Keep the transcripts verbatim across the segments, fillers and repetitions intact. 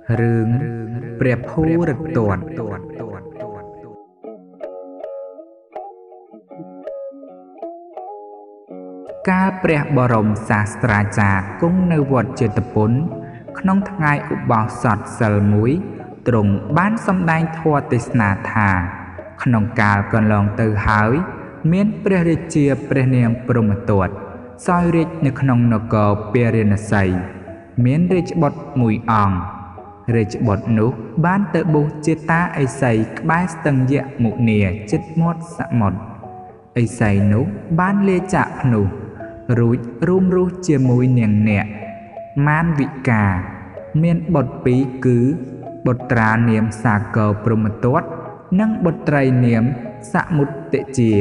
រឿងព្រះភូរិទត្តការព្រះបរមសាស្ត្រាចារ្យគង់នៅវត្តចេតពុនក្នុងថ្ងៃឧបោសថសិលមួយទ្រង់បានសម្ដែងធម៌ទេសនាថាក្នុងកាលកន្លងទៅហើយមានព្រះរាជាព្រះនាមព្រហ្មទត្តសោយរាជ្យនៅក្នុងនគរពារាណសីមានរាជបុត្រមួយអង្គរាជបុត្រនោះបានទៅបួសជាតាឥសីក្បែរស្ទឹងយមុនីជិតមាត់សមុទ្រឥសីនោះបានលាចាកភ្នោះរួចរួមរស់ជាមួយនាងអ្នកមានវិកាមានបុត្រពីរគឺបុត្រានាមសាគរព្រហ្មទត្តនិងបុត្រីនាមសមុទិជា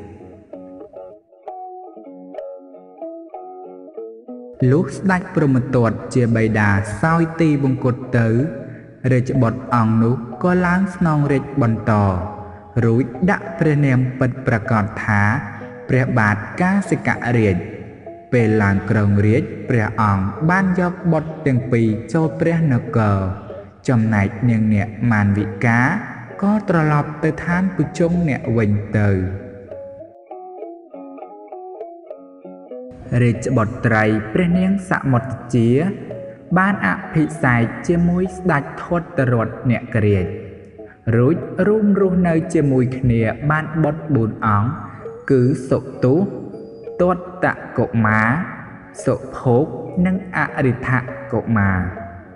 លុះស្ដេចព្រហ្មទត្តជាបិតាសោយទីវង្គតទៅរាជបុត្រអង្គនោះក៏ឡើងស្នងរាជបន្តរួចដាក់ព្រះនាមពិតប្រាកដថាព្រះបាទកាសិករាជពេលឡើងគ្រងរាជព្រះអង្គបានយកបុត្រទាំងពីរចូលព្រះនគរចំណែកនាងអ្នកមានវិកាក៏ត្រឡប់ទៅឋានពូជង្គអ្នកវិញទៅរាជបុត្រីព្រះនាងសមុទ្រជាបានអភិសេកជាមួយស្ដេចធត្តរថអ្នករាជរួចរួមរស់នៅជាមួយគ្នាបានបុត្របួនអង្គគឺសុទុទត្តកុមារសុភោគនិងអរិដ្ឋកុមារ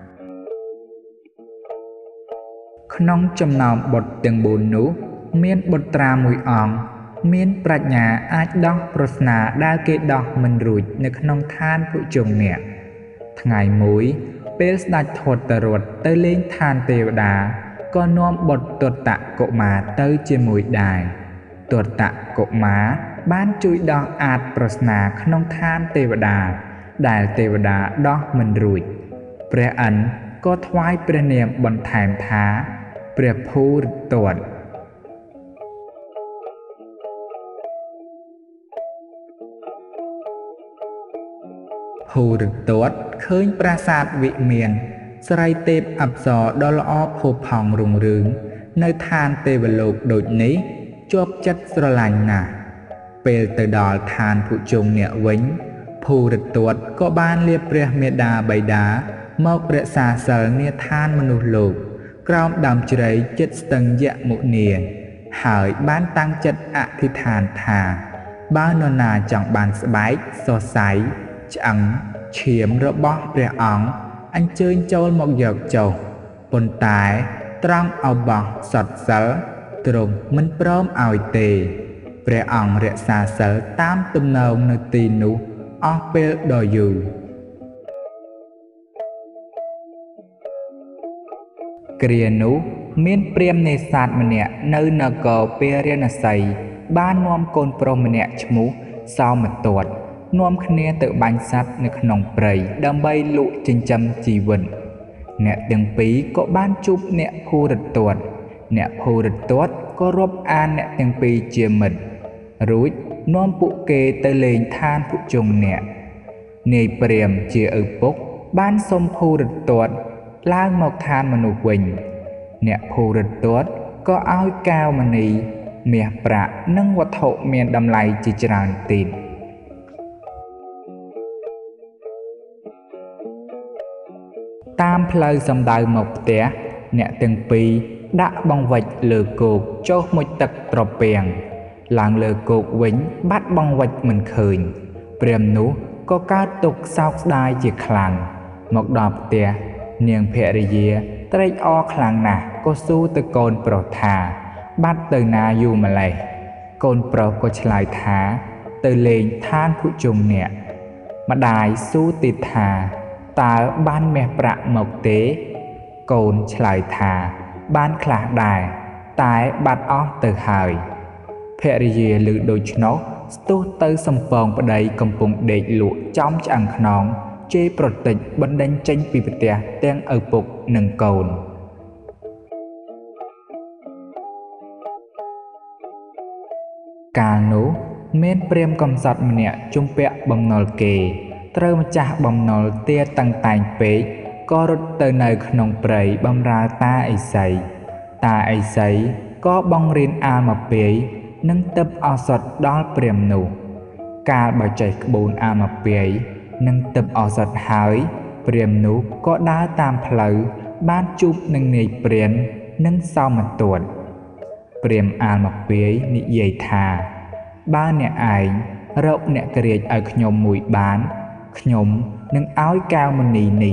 ក្នុងចំណោមបុត្រទាំងបួននោះមានបុត្រាមួយអង្គមានប្រាជ្ញាអាចដោះប្រស្នាដែលគេដោះមិនរួចនៅក្នុងឋានភុជង្គអ្នកថ្ងៃមួយពេលស្ដេចធត្តរថទៅលេងឋានទេវតាក៏នាំបុត្រទត្តកុមារទៅជាមួយដែរទត្តកុមារបានជួយដោះអាចប្រស្នាក្នុងឋានទេវតាដែលទេវតាដោះមិនរួចព្រះឥន្ទក៏ថ្វាយព្រះនាមបន្ថែមថាព្រះភូរិទត្តភូរិទត្តឃើញប្រាសាទវិមានស្រីទេពអប្សរដ៏ល្អផូរផង់រុងរឿងនៅឋានទេវលោកដូចនេះជាប់ចិត្តស្រឡាញ់ណាស់ពេលទៅដល់ឋានភុជង្គអ្នកវិញភូរិទត្តក៏បានលាព្រះមេដាបិតាមករក្សាសិលនាឋានមនុស្សលោកក្រោមដើមជ្រៃជិតស្ទឹងយមុនីហើយបានតាំងចិត្តអធិដ្ឋានថាបើនរណាចង់បានស្បែកសរសៃឆ្អឹងឈាមរបស់ព្រះអង្គអញ្ជើញចូលមកយកចុះប៉ុន្តែត្រង់អបោះសតសិលទ្រង់មិនព្រមឲ្យទេព្រះអង្គរក្សាសិលតាមទំនងនៅទីនោះអស់ពេលដ៏យូរគ្រានោះមានព្រាហ្មណ៍នេសាទម្នាក់នៅនគរពារាណសីបាននាំកូនប្រុសម្នាក់ឈ្មោះសោមទត្តនាំគ្នាទៅបាញ់សត្វនៅក្នុងព្រៃដើម្បីលក់ចិញ្ចឹមជីវិតអ្នកទាំងពីរក៏បានជួបអ្នកភូរិទត្តអ្នកភូរិទត្តក៏រាប់អានអ្នកទាំងពីរជាមិត្តរួចនាំពួកគេទៅលេងឋានភុជង្គអ្នកនាយព្រាហ្មណ៍ជាឪពុកបានសុំភូរិទត្តឡើងមកឋានមនុស្សវិញអ្នកភូរិទត្តក៏ឲ្យកែវមណីមាសប្រាក់និងវត្ថុមានតម្លៃជាច្រើនទៀតតាមផ្លូវសំដៅមកផ្ទះអ្នកទាំងពីរដាក់បង្វិចលើគោកចុះមុជទឹកត្រពាំងឡើងលើគោកវិញបាត់បង្វិចមិនឃើញព្រាហ្មណ៍នោះក៏កើតទុក្ខសោកស្ដាយជាខ្លាំងមកដល់ផ្ទះនាងភរិយាត្រេកអរខ្លាំងណាស់ក៏សួរទៅកូនប្រុសថាបាត់ទៅណាយូរម្លេះកូនប្រុសក៏ឆ្លើយថាទៅលេងឋានភុជង្គអ្នកម្ដាយសួរទៀតថាតើបានមាសប្រាក់មកទេកូនឆ្លើយថាបានខ្លះដែរតែបាត់អស់ទៅហើយភរិយាឮដូច្នោះស្ទុះទៅសំពងប្តីកំពុងដេកលក់ចំឆ្អឹងខ្នងជេរប្រតិចបណ្ដេញចេញពីផ្ទះទាំងឪពុកនិងកូនកាលនោះមានព្រាហ្មណ៍កំសត់ម្នាក់ជំពាក់បំណុលគេត្រូវម្ចាស់បំណុលទាតតាំងតែងពេកក៏រត់ទៅនៅក្នុងព្រៃបម្រើតាឥសីតាឥសីក៏បង្រៀនអាលមកពាយនិងទិបឱសថដល់ព្រាហ្មណ៍នោះកាលបើចេះក្បូនអាលមកពាយនិងទិបឱសថហើយព្រាហ្មណ៍នោះក៏ដើរតាមផ្លូវបានជួបនឹងនាយព្រាននិងសោមទត្តព្រាហ្មណ៍អាលមកពាយនិយាយថាបើអ្នកឯងរកអ្នកក្រៀកឲ្យខ្ញុំមួយបានខ្ញុំនឹងឲ្យកែវមณีនេះ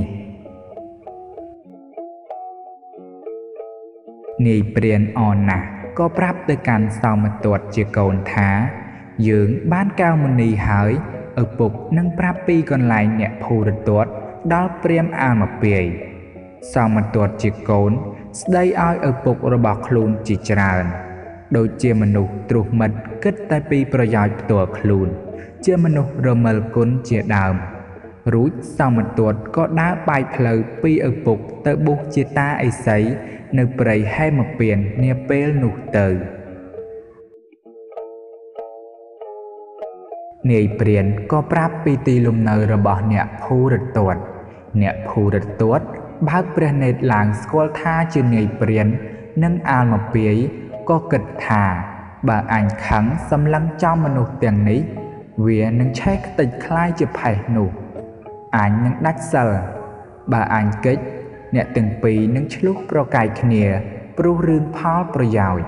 នាយព្រានអរណាស់ក៏ប្រាប់ទៅកាន់សោមទត្តជាកូនថាយើងបានកែវមณีហើយឪពុកនឹងប្រាប់ពីកន្លែងអ្នកភូរទត្តដល់ព្រាហ្មណ៍អាលមកពាយសោមទត្តជាកូនស្ដីឲ្យឪពុករបស់ខ្លួនជាច្រើនដូចជាមនុស្សត្រុះមិត្តគិតតែពីប្រយោជន៍ផ្ទាល់ខ្លួនជាមនុស្សរមិលគុណជាដើមរួចសោមទត្តក៏ដើរបែកផ្លូវពីឪពុកទៅបួសជាតាឥសីនៅព្រៃហេមពាននាពេលនោះទៅនាយព្រានក៏ប្រាប់ពីទីលំនៅរបស់អ្នកភូរទត្តអ្នកភូរទត្តបើកព្រះនេត្រឡើងស្គាល់ថាជានាយព្រាននិងអាលមកពាយក៏គិតថាបើអញខឹងសម្លឹងចំមនុស្សទាំងនេះវានឹងឆេះខ្ទេចខ្លាយជាផេះនោះអញនឹងដាច់សិលបើអញកិច្ចអ្នកទាំងពីរនឹងឆ្លុះប្រកែកគ្នាព្រោះរឿងផលប្រយោជន៍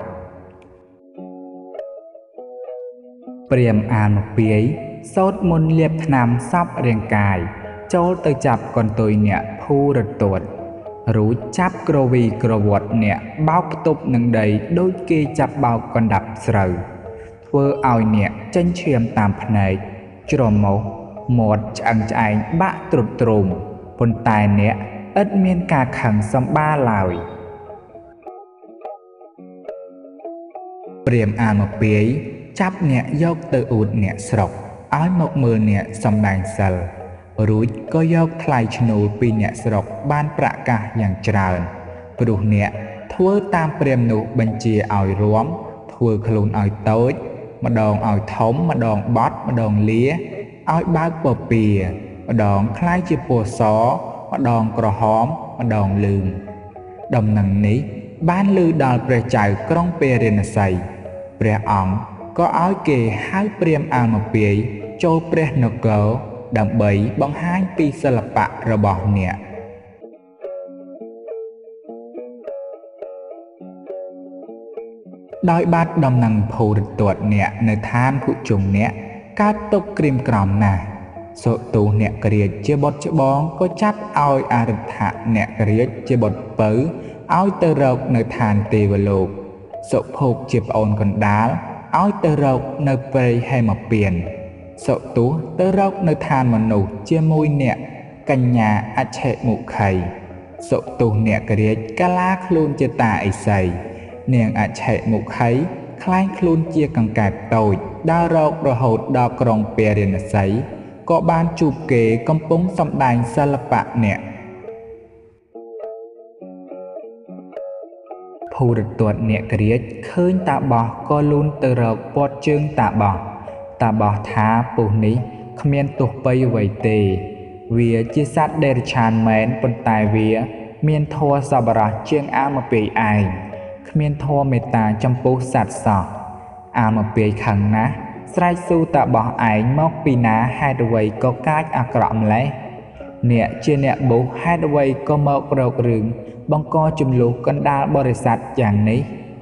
ព្រាហ្មណ៍អាលមកពាយសូត្រមន្តលាបថ្នាំសពរាងកាយចូលទៅចាប់កន្ទុយអ្នកភូរទត្តរួចចាប់ក្រវីក្រវត្តអ្នកបោកផ្ទប់នឹងដីដូចគេចាប់បោកកណ្ដាប់ស្រូវធ្វើឲ្យអ្នកចេញឈាមតាមភ្នែកច្រមុះមាត់ឆ្អឹងឆ្អែងបាក់ទ្រុឌទ្រោមប៉ុន្តែអ្នកឥតមានការខឹងសម្បាឡើយព្រាហ្មណ៍អាលមកពាយចាប់អ្នកយកទៅអួតអ្នកស្រុកឲ្យមកមើលអ្នកសម្ដែងសិលរួចក៏យកថ្លៃឈ្នួលពីអ្នកស្រុកបានប្រកាសយ៉ាងច្រើនព្រោះអ្នកធ្វើតាមព្រាហ្មណ៍នោះបញ្ជាឲ្យរួមធ្វើខ្លួនឲ្យតូចម្ដងឲ្យធំម្ដងបត់ម្ដងលាឲ្យបើកពពាម្ដងคล้ายជាពណ៌សម្ដងក្រហមម្ដងលឿងដំណឹងនេះបានឮដល់ព្រះចៅក្រុងពារាណសីព្រះអង្គក៏ឲ្យគេហៅព្រាហ្មណ៍អាលមកពាយចូលព្រះនគរដើម្បីបង្ហាញពីសិល្បៈរបស់អ្នកដោយបាត់ដំណឹងភូរទត្តអ្នកនៅឋានភុជង្គអ្នកកើតទុកក្រៀមក្រំណាស់សុទូអ្នកក្រៀកជាបុត្រច្បងក៏ចាប់ឲ្យអរិ ដ្ឋៈអ្នកក្រៀកជាបុត្រពៅឲ្យទៅរកនៅឋានទេវលោកសុភោគជាប្អូនកណ្ដាលឲ្យទៅរកនៅព្រៃហេមពានសុទូទៅរកនៅឋានមនុស្សជាមួយអ្នកកញ្ញាអច្ឆិមុខីសុទូអ្នកក្រៀកកាឡាខ្លួនជាតាឥសីនាងអច្ឆិមុខីខ្លែងខ្លួនជាកង្កែបតូចដើររករហូតដល់ក្រុងពារាណសីក៏បានជួបគេកំពុងសម្ដែងសិល្បៈអ្នកភូរទត្តអ្នកក្រៀកឃើញតាបោះក៏លូនទៅរកពាត់ជើងតាបោះតាបោះថាពស់នេះគ្មានទោសបីអ្វីទេវាជាសត្វដេរឆានមែនប៉ុន្តែវាមានធម៌សប្បុរសជាងអាលមកពាយឯងគ្មានធម៌មេត្តាចំពោះសត្វសោះអាលមកពាយខឹងណាស់ស្រែកសួរតាបោះឯងមកពីណាហេតុអ្វីក៏កាចអាក្រក់ម្លេះអ្នកជាអ្នកបួសហេតុអ្វីក៏មករករឿងបង្កចំនួនកណ្ដាលបរិស័ទយ៉ាងនេះ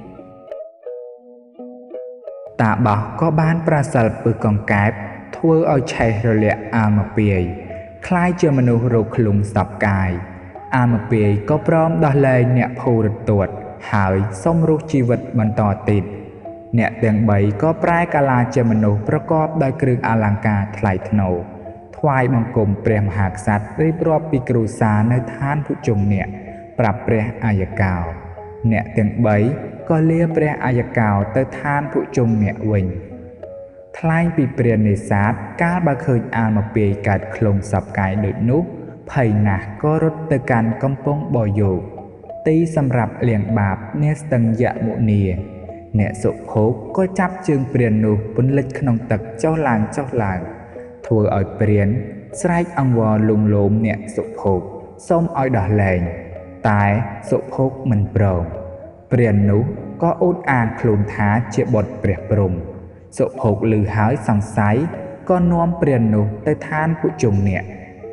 តាបោះក៏បានប្រសិលពឹសកង្កែបធ្វើឲ្យឆេះរលាក់អាលមកពាយคล้ายជាមនុស្សរោគឃ្លុំសពកាយអាលមកពាយក៏ព្រមដោះលែងអ្នកភូរទត្តហើយសុំរស់ជីវិតបន្តទៀតអ្នកទាំងបីក៏ប្រែកាឡាជាមនុស្សប្រកបដោយគ្រឿងអលង្ការថ្លៃថ្នូរថ្វាយបង្គំព្រះមហាក្សត្ររៀបរាប់ពីគ្រួសារនៅឋានភុជង្គអ្នកប្រាប់ព្រះអាយកោអ្នកទាំងបីក៏លាព្រះអាយកោទៅឋានភុជង្គអ្នកវិញថ្លែងពីព្រះនេសាទកាលបើឃើញអាលមកពាយកើតឃ្លងសពកាយដូចនោះភ័យណាស់ក៏រត់ទៅកាន់កំពង់បយោគទីសម្រាប់លាងបាបនាស្ទឹងយមុនីអ្នកសុភោគក៏ចាប់ជើងព្រាននោះពន្លិចក្នុងទឹកចុះឡើងចុះឡើងធ្វើឲ្យព្រានស្រែកអង្វរលួងលោមអ្នកសុភោគសូមឲ្យដោះលែងតែសុភោគមិនព្រមព្រាននោះក៏អួតអាងខ្លួនថាជាបុត្រព្រះព្រហ្មសុភោគឮហើយសង្ស័យក៏នាំព្រាននោះទៅឋានភុជង្គអ្នក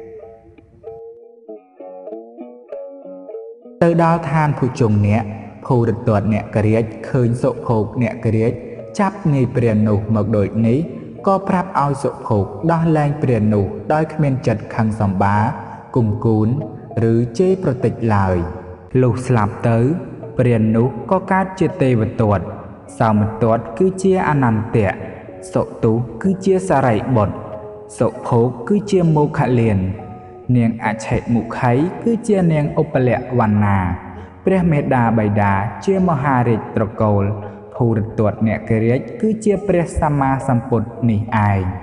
ទៅដល់ឋានភុជង្គអ្នកភូរិទត្តអ្នកក្រាចឃើញសុភោគអ្នកក្រាចចាប់នាយព្រាននោះមកដូចនេះក៏ប្រាប់ឲ្យសុភោគដោះលែងព្រាននោះដោយគ្មានចិត្តខឹងសម្បាគំគូនឬជេរប្រតិចឡើយលុះស្លាប់ទៅព្រាននោះក៏កើតជាទេវទត្តសោមទត្តគឺជាអនន្តៈសុទុគឺជាសារីបុត្រសុភោគគឺជាមោខលាននាងអច្ឆិមុខីគឺជានាងឧបលវណ្ណាព្រះមេដាបៃតាជាមហារាជត្រកូលភូរិទត្តអ្នកក្រាចគឺជាព្រះសម្មាសម្ពុទ្ធនេះឯង